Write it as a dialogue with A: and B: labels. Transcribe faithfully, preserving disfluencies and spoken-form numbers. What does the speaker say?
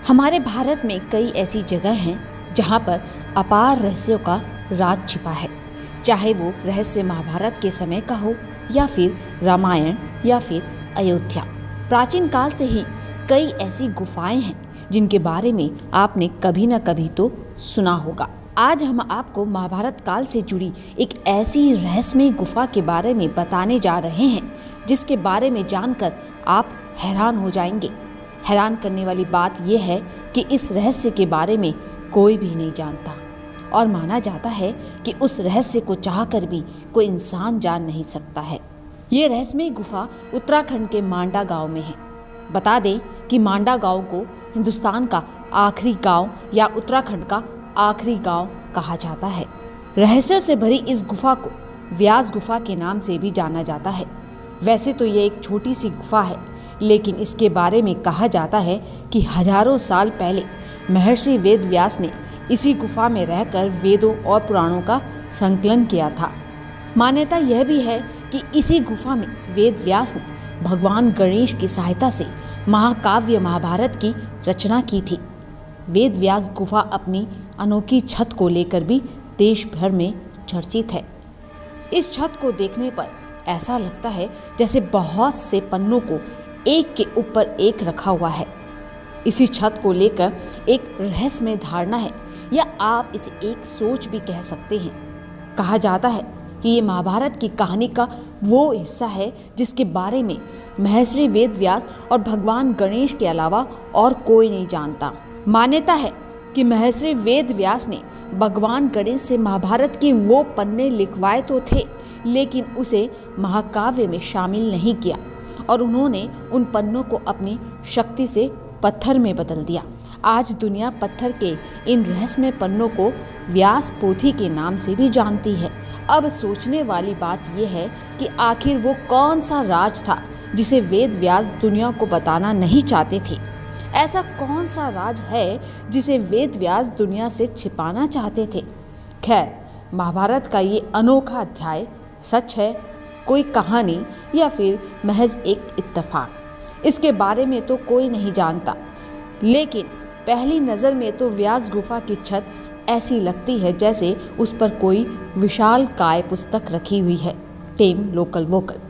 A: हमारे भारत में कई ऐसी जगह हैं जहाँ पर अपार रहस्यों का राज छिपा है, चाहे वो रहस्य महाभारत के समय का हो या फिर रामायण या फिर अयोध्या। प्राचीन काल से ही कई ऐसी गुफाएं हैं जिनके बारे में आपने कभी न कभी तो सुना होगा। आज हम आपको महाभारत काल से जुड़ी एक ऐसी रहस्यमय गुफा के बारे में बताने जा रहे हैं जिसके बारे में जानकर आप हैरान हो जाएंगे। हैरान करने वाली बात यह है कि इस रहस्य के बारे में कोई भी नहीं जानता और माना जाता है कि उस रहस्य को चाहकर भी कोई इंसान जान नहीं सकता है। ये रहस्यमय गुफा उत्तराखंड के मांडा गांव में है। बता दें कि मांडा गांव को हिंदुस्तान का आखिरी गांव या उत्तराखंड का आखिरी गांव कहा जाता है। रहस्यों से भरी इस गुफा को व्यास गुफा के नाम से भी जाना जाता है। वैसे तो ये एक छोटी सी गुफा है, लेकिन इसके बारे में कहा जाता है कि हजारों साल पहले महर्षि वेद व्यास ने इसी गुफा में रहकर वेदों और पुराणों का संकलन किया था। मान्यता यह भी है कि इसी गुफा में वेद व्यास ने भगवान गणेश की सहायता से महाकाव्य महाभारत की रचना की थी। वेद व्यास गुफा अपनी अनोखी छत को लेकर भी देश भर में चर्चित है। इस छत को देखने पर ऐसा लगता है जैसे बहुत से पन्नों को एक के ऊपर एक रखा हुआ है। इसी छत को लेकर एक रहस्यमय धारणा है, या आप इसे एक सोच भी कह सकते हैं। कहा जाता है कि ये महाभारत की कहानी का वो हिस्सा है जिसके बारे में महर्षि वेद व्यास और भगवान गणेश के अलावा और कोई नहीं जानता। मान्यता है कि महर्षि वेद व्यास ने भगवान गणेश से महाभारत के वो पन्ने लिखवाए तो थे, लेकिन उसे महाकाव्य में शामिल नहीं किया और उन्होंने उन पन्नों को अपनी शक्ति से पत्थर में बदल दिया। आज दुनिया पत्थर के इन रहस्यमय पन्नों को व्यास पोथी के नाम से भी जानती है। अब सोचने वाली बात यह है कि आखिर वो कौन सा राज था जिसे वेद व्यास दुनिया को बताना नहीं चाहते थे। ऐसा कौन सा राज है जिसे वेद व्यास दुनिया से छिपाना चाहते थे। खैर, महाभारत का ये अनोखा अध्याय सच है, कोई कहानी या फिर महज एक इत्तेफाक, इसके बारे में तो कोई नहीं जानता। लेकिन पहली नज़र में तो व्यास गुफा की छत ऐसी लगती है जैसे उस पर कोई विशाल काय पुस्तक रखी हुई है। Team local vocal.